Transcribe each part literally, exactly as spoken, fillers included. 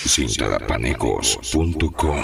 Cintadapanecos punto com.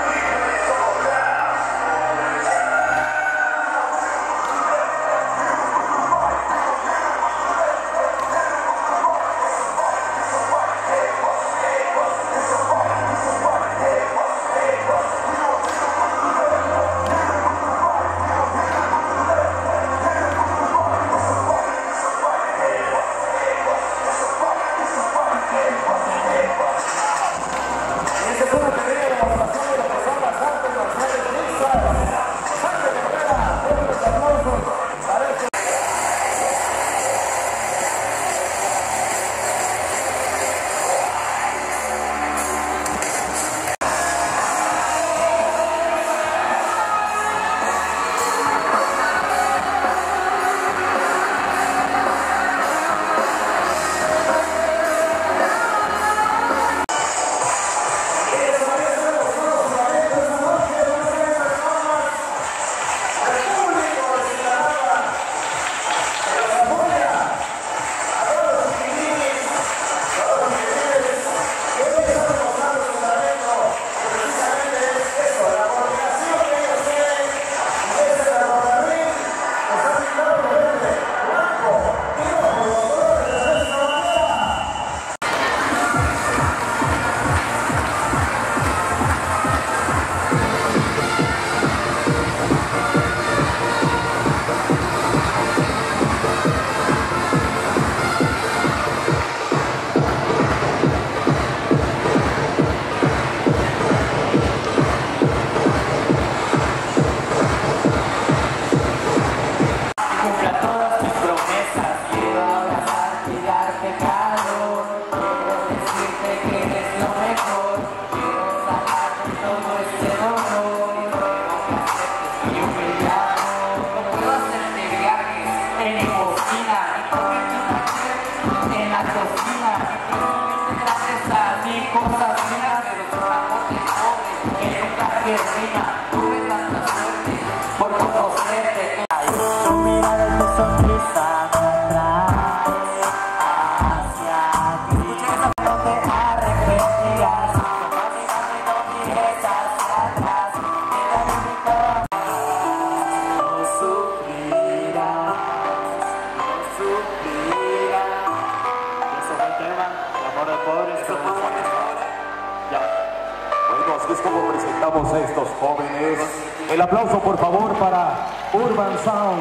Es como presentamos a estos jóvenes. El aplauso por favor para Urban Sound,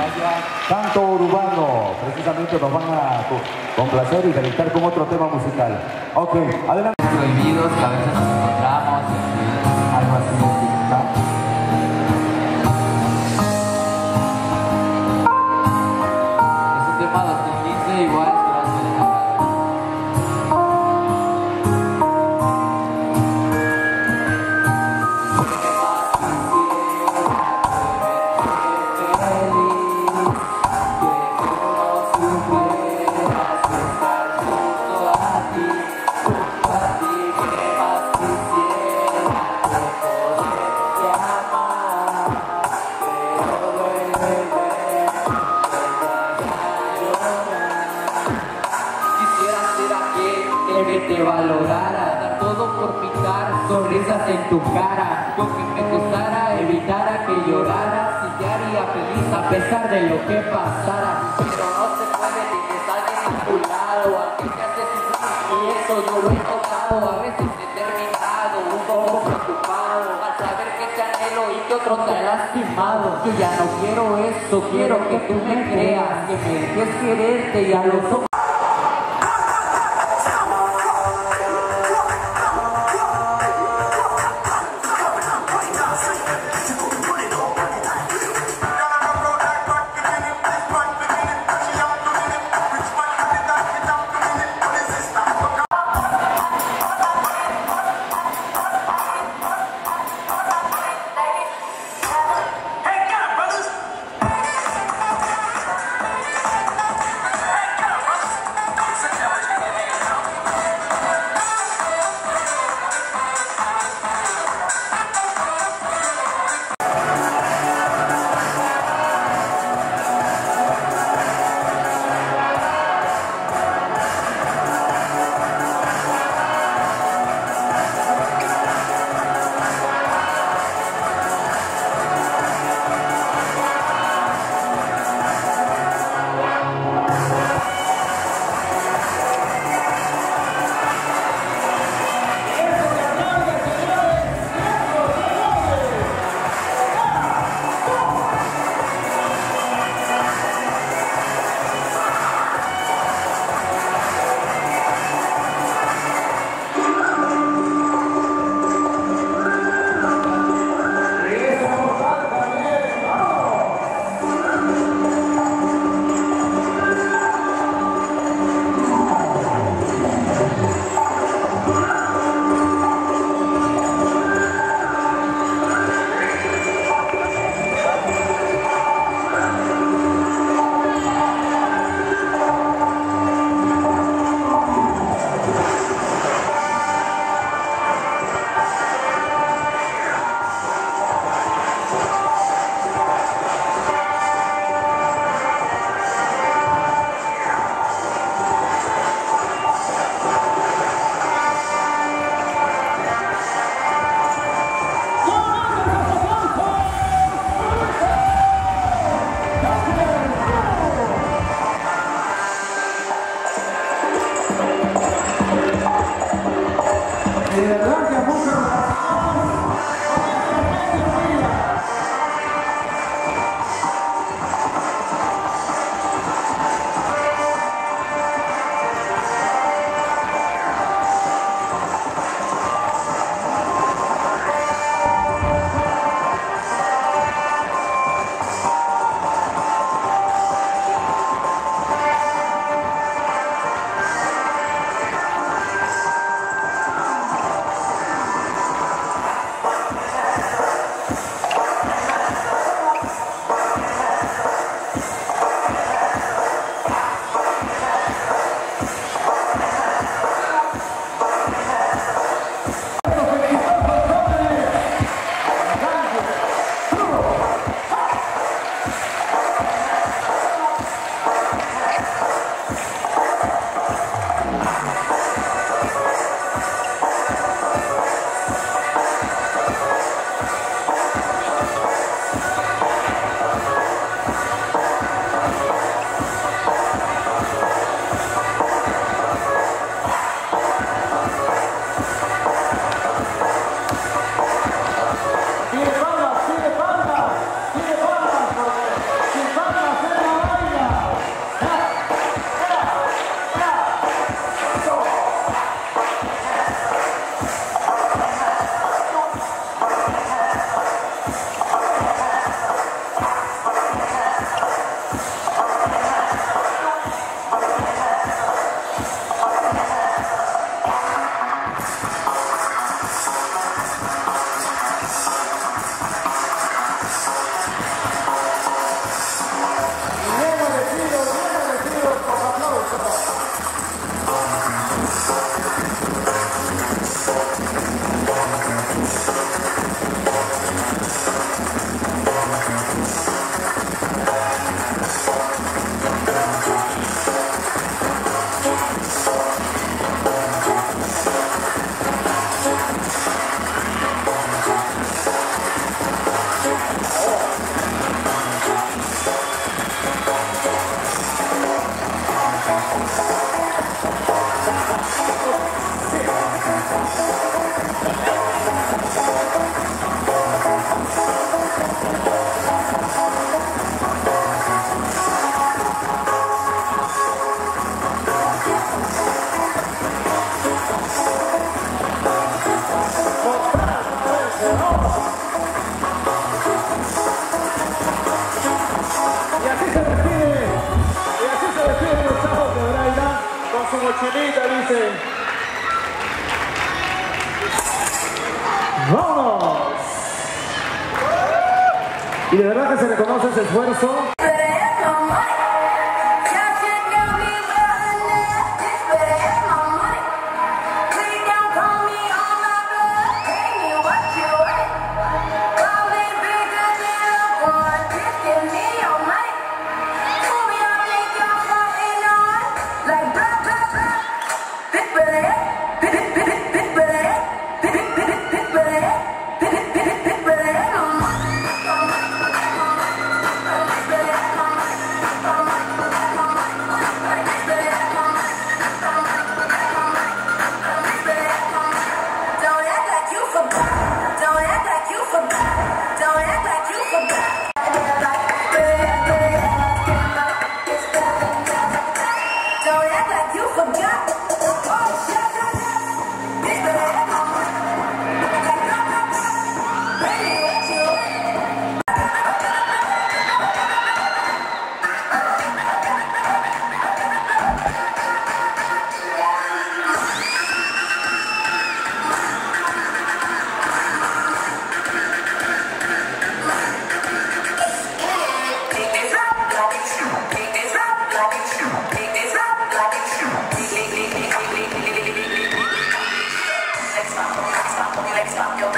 canto urbano. Precisamente nos van a complacer y deleitar con otro tema musical. Ok, adelante. Prohibidos, que a veces nos encontramos, algo así. Es un tema dos mil quince igual. Te valorara, dar todo por picar, sonrisas en tu cara, yo que me gustara, evitara que llorara, si te haría feliz a pesar de lo que pasara, pero no se puede, tienes alguien a tu lado, aunque te hace sufrir, y eso yo lo he notado, a veces he terminado, un poco preocupado, al saber que te anhelo y que otro te ha lastimado, yo ya no quiero eso, quiero que tú me creas, que me dejes quererte y a los ojos. Brothers. de verdad que mucho. Mochilita, dice. ¡Vámonos! Y de verdad que se reconoce ese esfuerzo. Let's stop your